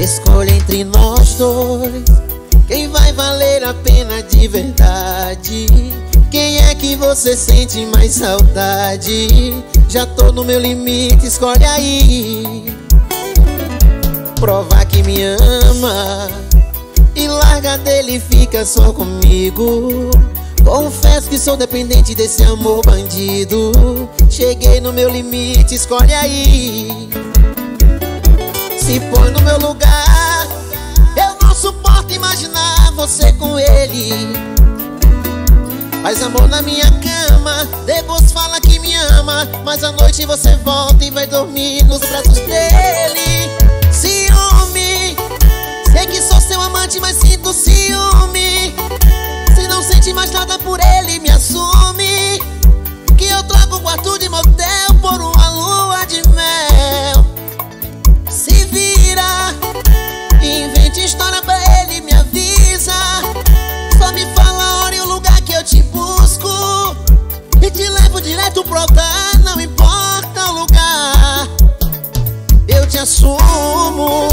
Escolha entre nós dois quem vai valer a pena de verdade. Quem é que você sente mais saudade? Já tô no meu limite, escolhe aí. Provar que me ama e larga dele e fica só comigo. Confesso que sou dependente desse amor bandido. Cheguei no meu limite, escolhe aí. Se põe no meu lugar, eu não suporto imaginar você com ele. Faz amor na minha cama, depois fala que me ama, mas à noite você volta e vai dormir nos braços dele. Ciúme, sei que sou seu amante, mas sinto ciúme. Se não sente mais nada por ele, me assume, que eu troco o quarto de motel por uma lua de mel. Se vira, invente história pra ele, me avisa. Só me fala a hora e o lugar que eu te busco e te levo direto pro altar, não importa o lugar, eu te assumo.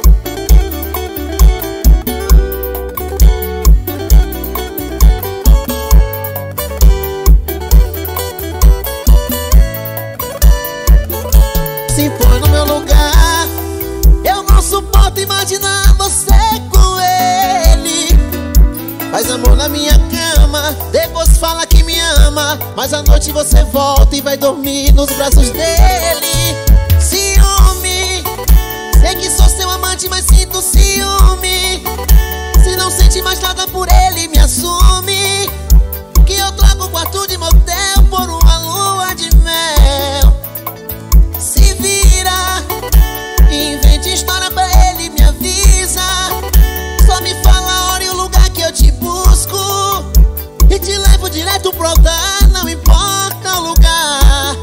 Se põe no meu lugar, eu não suporto imaginar você com ele. Faz amor na minha cama, depois fala que me ama, mas à noite você volta e vai dormir nos braços dele. Ciúme, sei que sou seu amante, mas sinto ciúme. Se não sente mais nada por ele, me assume, que eu troco o quarto de motel por uma lua de mel. Se vira, invente história pra ele, me avisa. Só me fala a hora e o lugar que eu te busco e te levo direto pro altar, não importa o lugar.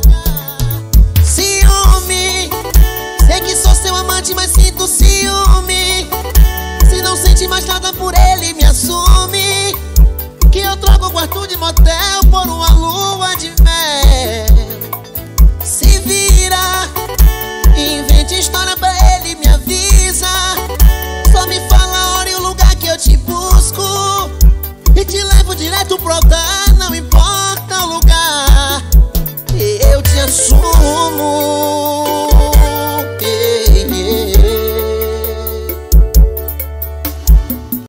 Ciúme, sei que sou seu amante, mas sinto ciúme. Se não sente mais nada por ele, me assume, que eu troco o quarto de motel por uma